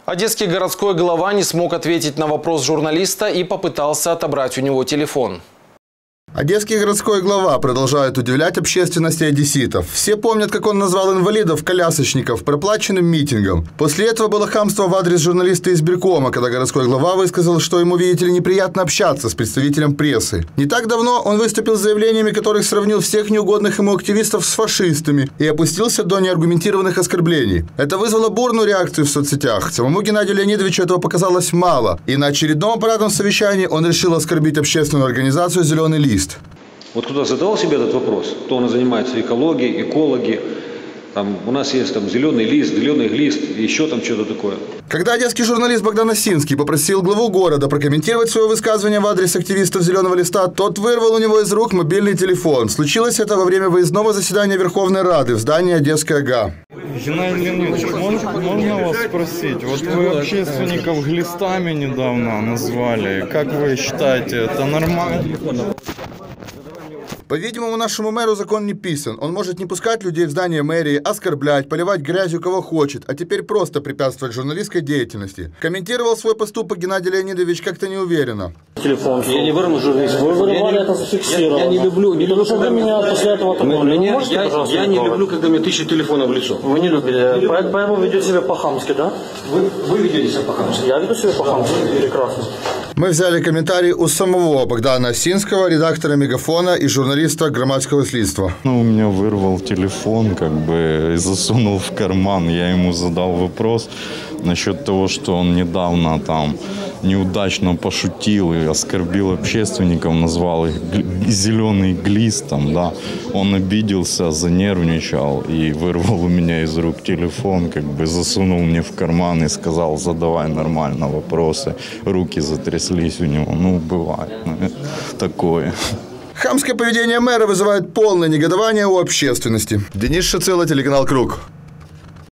Одесский городской глава не смог ответить на вопрос журналиста и попытался отобрать у него телефон. Одесский городской глава продолжает удивлять общественность и одесситов. Все помнят, как он назвал инвалидов-колясочников проплаченным митингом. После этого было хамство в адрес журналиста избиркома, когда городской глава высказал, что ему, видите ли, неприятно общаться с представителем прессы. Не так давно он выступил с заявлениями, которых сравнил всех неугодных ему активистов с фашистами и опустился до неаргументированных оскорблений. Это вызвало бурную реакцию в соцсетях. Самому Геннадию Леонидовичу этого показалось мало, и на очередном аппаратном совещании он решил оскорбить общественную организацию «Зеленый лист». Вот кто-то задавал себе этот вопрос, кто у нас занимается экологией, экологи, там у нас есть там зеленый глист, еще там что-то такое. Когда одесский журналист Богдан Осинский попросил главу города прокомментировать свое высказывание в адрес активистов «Зеленого листа», тот вырвал у него из рук мобильный телефон. Случилось это во время выездного заседания Верховной Рады в здании Одесской ОГА. Геннадий Леонидович, можно вас спросить? Вот вы общественников глистами недавно назвали. Как вы считаете, это нормально? По-видимому, нашему мэру закон не писан. Он может не пускать людей в здание мэрии, оскорблять, поливать грязью кого хочет, а теперь просто препятствовать журналистской деятельности. Комментировал свой поступок Геннадий Леонидович как-то неуверенно. Телефон. Я не вырвал журналист. Вы вырвали, это зафиксировано. Я не люблю. Меня после этого я не люблю, когда мне тысячи телефонов в лицо. Вы не любите. Поэтому ведете себя по-хамски, да? Вы ведете себя по-хамски. Я веду себя по-хамски. Прекрасно. Мы взяли комментарий у самого Богдана Осинского, редактора «Мегафона» и журналиста «Громадского следства». Ну, у меня вырвал телефон, как бы, и засунул в карман. Я ему задал вопрос насчет того, что он недавно там неудачно пошутил и оскорбил общественников, назвал их «зеленый глистом», да. Он обиделся, занервничал и вырвал у меня из рук телефон, как бы засунул мне в карман и сказал: задавай нормально вопросы. Руки затряслись у него. Ну, бывает такое. Хамское поведение мэра вызывает полное негодование у общественности. Денис Шацило, телеканал «Круг».